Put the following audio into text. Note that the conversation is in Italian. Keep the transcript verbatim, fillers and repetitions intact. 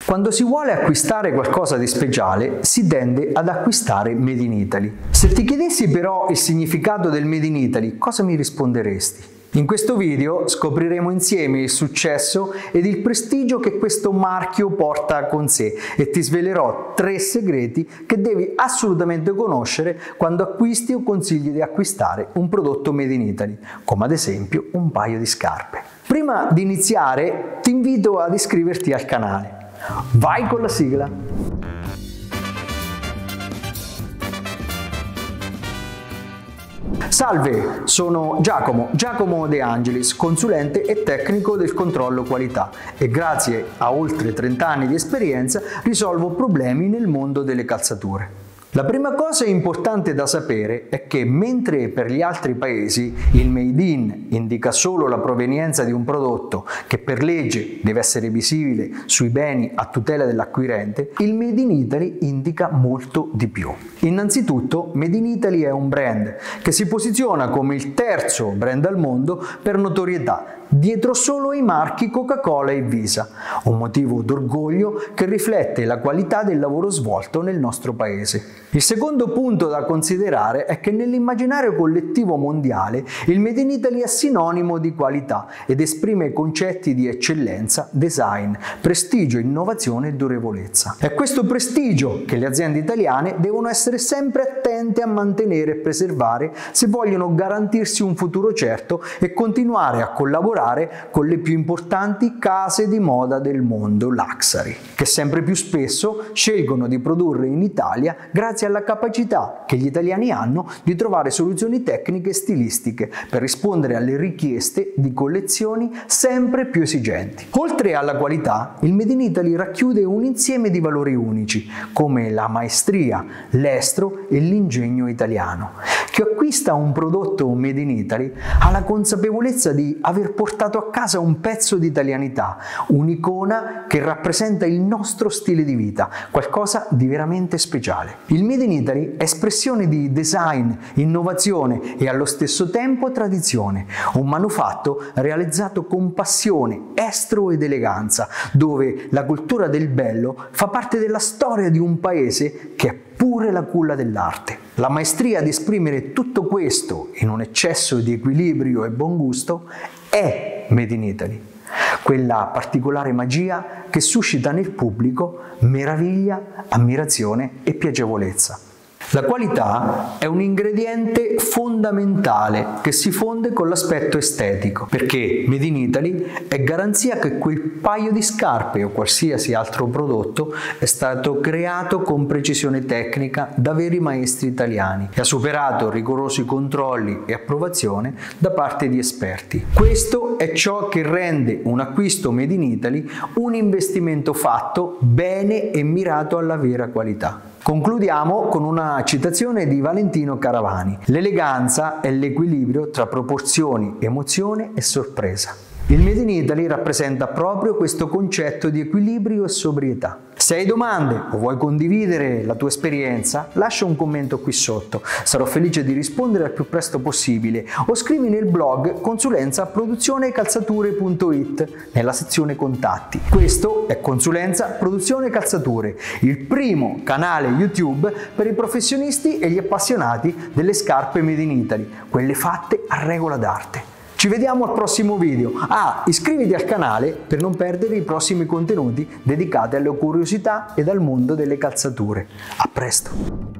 Quando si vuole acquistare qualcosa di speciale, si tende ad acquistare Made in Italy. Se ti chiedessi però il significato del Made in Italy, cosa mi risponderesti? In questo video scopriremo insieme il successo ed il prestigio che questo marchio porta con sé e ti svelerò tre segreti che devi assolutamente conoscere quando acquisti o consigli di acquistare un prodotto Made in Italy, come ad esempio un paio di scarpe. Prima di iniziare ti invito ad iscriverti al canale. Vai con la sigla! Salve, sono Giacomo, Giacomo De Angelis, consulente e tecnico del controllo qualità e grazie a oltre trenta anni di esperienza risolvo problemi nel mondo delle calzature. La prima cosa importante da sapere è che mentre per gli altri paesi il Made in indica solo la provenienza di un prodotto che per legge deve essere visibile sui beni a tutela dell'acquirente, il Made in Italy indica molto di più. Innanzitutto, Made in Italy è un brand che si posiziona come il terzo brand al mondo per notorietà, dietro solo ai marchi Coca-Cola e Visa, un motivo d'orgoglio che riflette la qualità del lavoro svolto nel nostro paese. Il secondo punto da considerare è che nell'immaginario collettivo mondiale il Made in Italy è sinonimo di qualità ed esprime concetti di eccellenza, design, prestigio, innovazione e durevolezza. È questo prestigio che le aziende italiane devono essere sempre attente a mantenere e preservare se vogliono garantirsi un futuro certo e continuare a collaborare con le più importanti case di moda del mondo luxury, che sempre più spesso scelgono di produrre in Italia grazie alla capacità che gli italiani hanno di trovare soluzioni tecniche e stilistiche per rispondere alle richieste di collezioni sempre più esigenti. Oltre alla qualità, il Made in Italy racchiude un insieme di valori unici, come la maestria, l'estro e l'ingegno italiano. Chi acquista un prodotto Made in Italy ha la consapevolezza di aver portato a casa un pezzo di italianità, un'icona che rappresenta il nostro stile di vita, qualcosa di veramente speciale. Il Made in Italy è espressione di design, innovazione e allo stesso tempo tradizione, un manufatto realizzato con passione, estro ed eleganza, dove la cultura del bello fa parte della storia di un paese che è pure la culla dell'arte. La maestria di esprimere tutto questo in un eccesso di equilibrio e buon gusto è Made in Italy, quella particolare magia che suscita nel pubblico meraviglia, ammirazione e piacevolezza. La qualità è un ingrediente fondamentale che si fonde con l'aspetto estetico, perché Made in Italy è garanzia che quel paio di scarpe o qualsiasi altro prodotto è stato creato con precisione tecnica da veri maestri italiani e ha superato rigorosi controlli e approvazione da parte di esperti. Questo è ciò che rende un acquisto Made in Italy un investimento fatto bene e mirato alla vera qualità. Concludiamo con una citazione di Valentino Caravani: l'eleganza è l'equilibrio tra proporzioni, emozione e sorpresa. Il Made in Italy rappresenta proprio questo concetto di equilibrio e sobrietà. Se hai domande o vuoi condividere la tua esperienza, lascia un commento qui sotto. Sarò felice di rispondere al più presto possibile o scrivi nel blog consulenza produzione calzature punto it nella sezione contatti. Questo è Consulenza Produzione Calzature, il primo canale YouTube per i professionisti e gli appassionati delle scarpe Made in Italy, quelle fatte a regola d'arte. Ci vediamo al prossimo video. Ah, iscriviti al canale per non perdere i prossimi contenuti dedicati alle curiosità ed al mondo delle calzature. A presto!